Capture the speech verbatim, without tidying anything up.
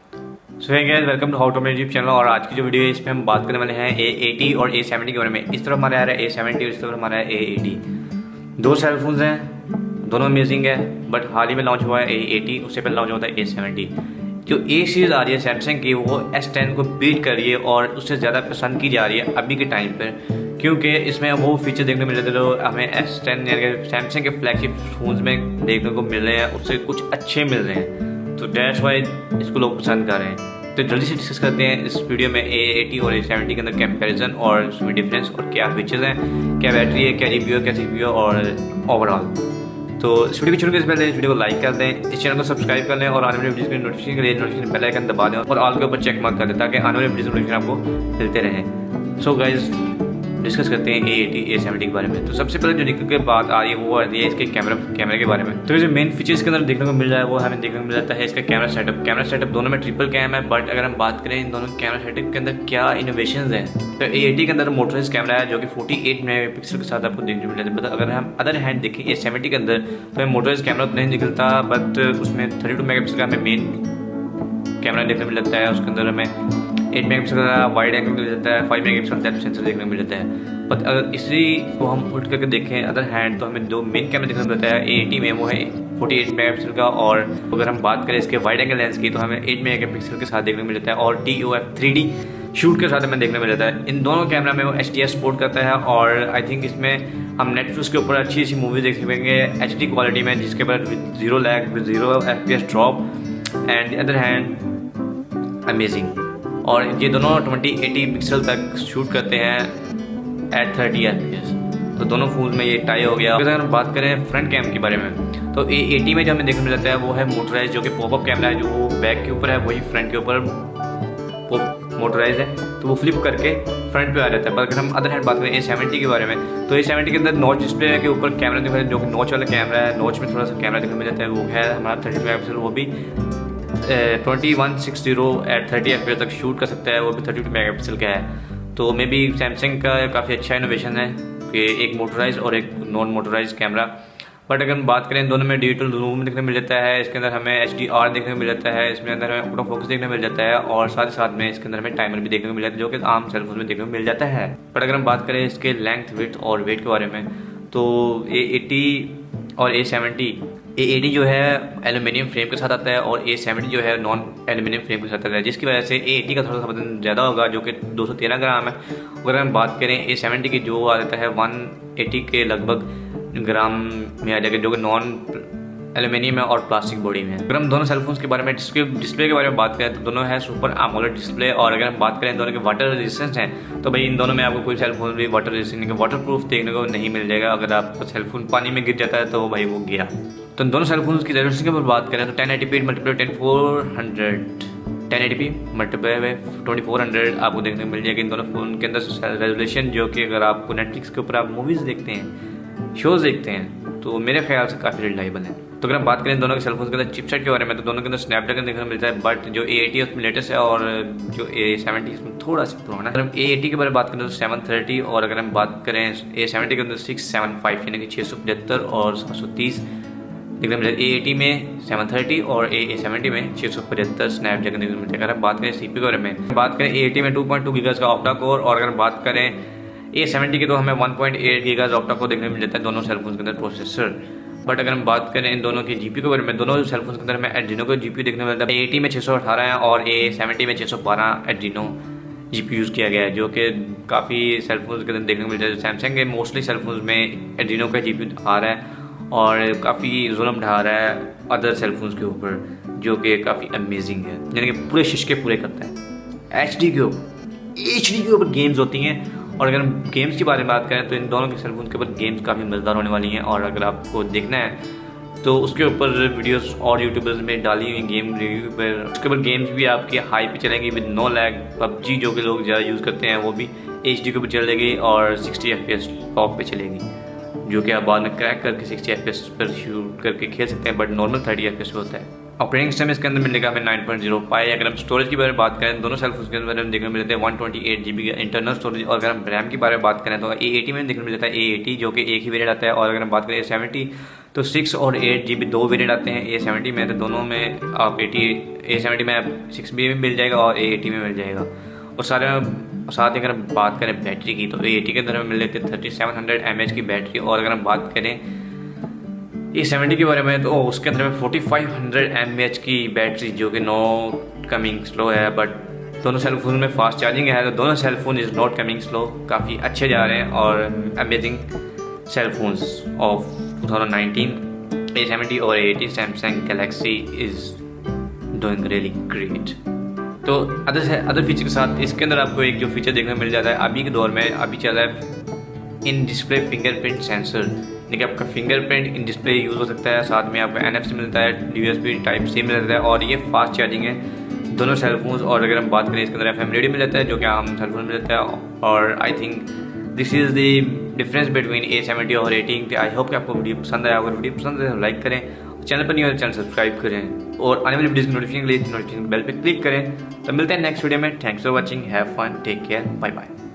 So hey guys, welcome to how to make YouTube channel. और आज की जो वीडियो है इसमें हम बात करने वाले हैं ए एटी और ए सेवेंटी के बारे में। इस तरफ हमारा आ रहा है ए सेवेंटी और इस तरफ हमारा है ए एटी। दो सेलफोन्स हैं, दोनों अमेजिंग है, बट हाल ही में लॉन्च हुआ है ए एटी, उससे पहले लॉन्च हुआ था ए सेवेंटी। जो ए सीरीज आ रही है सैमसंग की, वो एस टेन को बीट कर रही है और उससे ज़्यादा पसंद की जा रही है अभी के टाइम पर, क्योंकि इसमें वो फीचर देखने को मिल रहे थे जो हमें एस टेन यानी सैमसंग के फ्लैगशिप फोन्स में देखने को मिल रहे हैं, उससे कुछ अच्छे मिल रहे हैं। तो डैश वाइज इसको लोग पसंद कर रहे हैं। तो जल्दी से डिस्कस करते हैं इस वीडियो में ए एटी और ए सेवेंटी के अंदर कंपैरिजन और उसमें डिफरेंस और क्या फीचर्स हैं, क्या बैटरी है, क्या जीपीयू है, क्या सीपीयू और ओवरऑल। तो इस वीडियो को शुरू करने से पहले इस वीडियो को लाइक कर दें, इस चैनल को सब्सक्राइब कर लें और आने वाली वीडियो की नोटिफिकेशन के लिए नोटिफिकेशन बेल आइकन दबा दें और ऑल के ऊपर चेक मार्क कर दें ताकि आने वाली वीडियो की नोटिफिकेशन आपको मिलते रहें। सो गाइज डिस्कस करते हैं ए एटी ए सेवेंटी के बारे में। तो सबसे पहले जो निकल के बात आ रही है वो आ रही है इसके कैमरा कैमरे के बारे में। तो जो मेन फीचर्स के अंदर देखने को मिल रहा है वो हमें देखने को मिल जाता है इसका कैमरा सेटअप। कैमरा सेटअप दोनों में ट्रिपल कैम है, बट अगर हम बात करें इन दोनों कैमरा सेटअप के अंदर क्या इनोवेशन हैं, तो ए एटी के अंदर मोटराइज कैमरा है जो कि अड़तालीस मेगापिक्सल के साथ आपको देखने को मिल जाता है। अगर हम अदर हैंड देखें ए सेवेंटी के अंदर तो हमें मोटराइज कैमरा उतना नहीं निकलता, बट उसमें थर्टी टू मेगा पिक्सल का हमें मेन कैमरा देखने को मिल जाता है। उसके अंदर हमें एट मेगा पिक्सल का वाइड एंगल मिल जाता है, five megapixel depth sensor देखने को मिल जाता है। बट अगर इसी को हम उल्ट करके देखें अदर हैंड तो हमें दो मेन कैमरा देखने को मिलता है। ए एटी में वो है अड़तालीस मेगा पिक्सल का, और अगर हम बात करें इसके वाइड एंगल लेंस की तो हमें एट मेगा पिक्सल के साथ देखने को मिल जाता है और T O F three D shoot के साथ हमें देखने को मिल जाता है। इन दोनों कैमरा में वो एच डी एस सपोर्ट करता है और आई थिंक इसमें हम नेटफ्लिक्स के ऊपर अच्छी अच्छी मूवीज देख सकेंगे एच डी क्वालिटी में, जिसके बाद with zero lag, with zero F P S drop and other hand amazing. और ये दोनों ट्वेंटी एटी पिक्सल तक शूट करते हैं at thirty F P S. तो दोनों फोन में ये टाई हो गया। अगर हम बात करें फ्रंट कैम के बारे में तो ए एटी में जो हमें देखने को मिल जाता है वो है मोटराइज, जो कि पॉपअप कैमरा है, जो वो बैक के ऊपर है वही फ्रंट के ऊपर मोटराइज है, तो वो फ्लिप करके फ्रंट पे आ जाता है। पर अगर हम अदर हैंड बात करें ए सेवेंटी के बारे में तो ए सेवेंटी के अंदर नॉच डिस्प्ले के ऊपर कैमरा दिखा है, जो कि नॉच वाला कैमरा है। नॉच में थोड़ा सा कैमरा देखने को मिल जाता है, वो है हमारा थर्टी मेगा पिक्सल, वो भी twenty one six zero eight thirty F P S तक शूट कर सकता है, वो भी थर्टी टू मेगा पिक्सल का है। तो मे बी सैमसंग का काफ़ी अच्छा इनोवेशन है कि एक मोटराइज और एक नॉन मोटराइज कैमरा। बट अगर हम बात करें दोनों में डिजिटल जूम देखने को मिल जाता है, इसके अंदर हमें एच डी आर देखने को मिल जाता है, इसमें अंदर हमें ऑटो फोकस देखने को मिल जाता है और साथ ही साथ में इसके अंदर हमें टाइमर भी देखने को मिल जाता है, जो कि आम सेलफोन में देखने को मिल जाता है। बट अगर हम बात करें इसके लेंथ, विड्थ और वेट के बारे में तो ए एटी और ए सेवेंटी ए एटी जो है एल्यूमिनियम फ्रेम के साथ आता है और ए सेवेंटी जो है नॉन एल्यूमिनियम फ्रेम के साथ आता है, जिसकी वजह से ए एटी का थोड़ा सा वजन ज़्यादा होगा जो कि दो सौ तेरह ग्राम है। अगर हम बात करें ए सेवेंटी की जो आ जाता है वन एटी के लगभग ग्राम में आ जाएगा, जो कि नॉन एल्यूमिनियम है और प्लास्टिक बॉडी में है। अगर हम दोनों सेलफोन्स के बारे में डिस्प्ले डिस्प्ले के बारे में बात करें तो दोनों है सुपर एमोलेड डिस्प्ले। और अगर हम बात करें दोनों के वाटर रेजिस्टेंस हैं तो भाई इन दोनों में आपको कोई सेलफोन भी वाटर रेजिस्टेंस वाटर प्रूफ देखने को नहीं मिल जाएगा। अगर आपका सेलफोन पानी में गिर जाता है तो भाई वो गिरा। तो दोनों सेलफोन्स की रेजोल्यूशन के ऊपर बात करें तो ten eighty P multiply ten four hundred ten eighty P multiply twenty four hundred आपको देखने को मिल जाएगी इन दोनों फोन के अंदर रेजोल्यूशन, जो कि अगर आपको नेटफ्लिक्स के ऊपर आप मूवीज़ देखते हैं, शोज़ देखते हैं तो मेरे ख्याल से काफ़ी रिलायबल है। तो अगर हम बात करें दोनों के सेलफोन के अंदर चिपसेट के बारे में तो दोनों के अंदर स्नैपड्रैगन देखने को मिलता है, बट जो ए एटी है उसमें लेटेस्ट है और जो ए सेवेंटी इसमें थोड़ा सा पुराना है। अगर हम ए एटी के बारे में बात करें तो सेवन थर्टी और अगर हम बात करें ए सेवेंटी के अंदर सिक्स सेवन फाइव यानी कि छः सौ पचहत्तर और सात सौ तीस देखने को मिलता है। ए एटी में सेवन थर्टी और ए सेवेंटी में छः सौ पचहत्तर स्नैपड्रैगन देखने को मिलता है। अगर हम बात करें सीपीयू के बारे में बात करें ए एटी में टू पॉइंट टू गीगाज का ऑक्टा कोर और अगर हम बात करें ए सेवेंटी की तो हमें one point eight gigas octa core देखने को मिल जाता है दोनों सेलफोन के अंदर प्रोसेसर। बट अगर हम बात करें इन दोनों के जीपीयू के बारे में दोनों सेलफोन के अंदर हमें एड्रीनो का जीपीयू देखने को मिलता है। ए एटी में छः सौ अठारह है और ए सेवेंटी में छः सौ बारह एड्रीनो जीपीयू यूज़ किया गया है, जो कि काफ़ी सेलफोन के अंदर देखने को मिलता है। सैमसंग के मोस्टली सेलफोन में एड्रीनो का जीपीयू आ रहा है और काफ़ी जुल्म ढा रहा है अदर सेलफोन्स के ऊपर, जो कि काफ़ी अमेजिंग है, यानी कि पूरे शिशके पूरे करता है। एच डी के ऊपर एच डी के ऊपर गेम्स होती हैं। और अगर हम गेम्स की बारे में बात करें तो इन दोनों के सेलफोन के ऊपर गेम्स काफ़ी मज़ेदार होने वाली हैं। और अगर आपको देखना है तो उसके ऊपर वीडियोस और यूट्यूबर्स में डाली हुई गेम रिव्यू पर, उसके ऊपर गेम्स भी आपकी हाई पे चलेंगी विद नो लैग। पबजी जो कि लोग ज़्यादा यूज़ करते हैं वो भी एच डी के ऊपर चलेगी और sixty F P S top पे चलेगी, जो कि आप बाद में क्रैक करके सिक्सटी एफ पी एस पर शूट करके खेल सकते हैं, but normal thirty F P S पे होता है। ऑपरेटिंग सिस्टम इसके अंदर मिलेगा हमें नाइन पॉइंट ज़ीरो फाइव। अगर हम स्टोरेज की बारे में बात करें, दोनों सेल फोन के अंदर देखने को मिलते हैं one twenty eight G B का इंटरनल स्टोरेज। और अगर हम रैम की बारे में बात करें तो ए एटी में देखने को मिलता है ए एटी, जो कि एक ही वेरिएंट आता है। और अगर हम बात करें ए सेवेंटी तो सिक्स और एट जी बी दो वेरिएंट आते हैं ए सेवेंटी में। तो दोनों में आप एटी ए सेवेंटी में आप सिक्स बी में मिल जाएगा और ए एटी में मिल जाएगा। और सारे साथ ही अगर हम बात करें बैटरी की तो ए एटी के अंदर हमें मिल लेते हैं thirty seven hundred M H की बैटरी। और अगर हम बात करें ए सेवेंटी के बारे में तो उसके अंदर में forty five hundred M H की बैटरी, जो कि नो कमिंग स्लो है। बट दोनों सेल फोन में फास्ट चार्जिंग है, तो दोनों cell phone is not coming slow, काफ़ी अच्छे जा रहे हैं। और amazing cell phones of two thousand nineteen A seventy और A eighty Samsung Galaxy is doing really great. तो अदर से अदर फीचर के साथ इसके अंदर आपको एक जो फीचर देखने को मिल जाता है अभी के दौर में, अभी चल रहा है इन डिस्प्ले फिंगरप्रिंट सेंसर। देखिए आपका फिंगरप्रिंट इन डिस्प्ले यूज़ हो सकता है, साथ में आपको एन एफ सी मिलता है, U S B type C मिलता है और ये फास्ट चार्जिंग है दोनों सेल फोन्स। और अगर हम बात करें इसके अंदर एफ एम रेडियो मिल जाता है, जो कि आम सेल फोन मिल जाता है। और I think this is the difference between A seventy और एटीन। आई होप कि आपको वीडियो पसंद आया। अगर वीडियो पसंद है तो लाइक करें, चैनल पर नहीं हो तो चैनल सब्सक्राइब करें और आने वाली वीडियोस की नोटिफिकेशन के लिए नोटिफिकेशन बेल पे क्लिक करें। तो मिलते हैं नेक्स्ट वीडियो में। Thanks for watching, have fun, take care, bye bye.